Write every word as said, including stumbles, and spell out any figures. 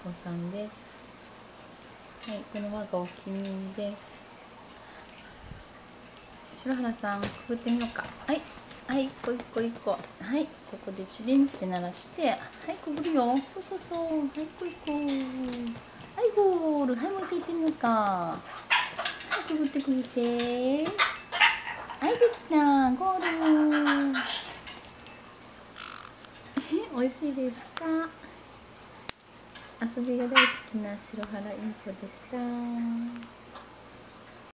子さんです。はい、この輪がお気に入りです。白原さん、くぐってみようか。はい、はい、一個一個一個。はい、ここでチリンって鳴らして、はい、くぐるよ。そうそうそう。はい、一個一個。はい、ゴール。はい、もう一回行ってみようか。はい、くぐってくぐって。はい、できた。ゴール。美味しいですか？遊びが大好きな白原インコでした。